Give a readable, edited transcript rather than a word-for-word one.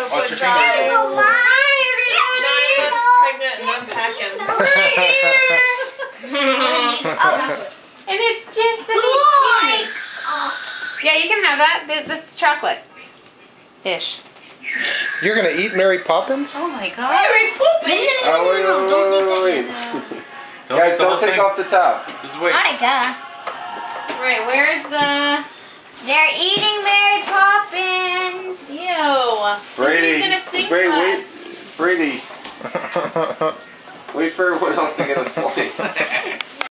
Good your job. fingers. Oh, Hi, everybody. None Oh. And it's just the neat. Yeah, you can have that. This is chocolate-ish. You're gonna eat Mary Poppins? Oh my God. Mary Poppins! Oh, wait. Guys, don't take off the top. Just wait. Monica. Right, where is the... They're eating Mary Poppins. Ew. Brady. He's gonna sing Brady, to wait. us. Brady. Wait for everyone else to get a slice.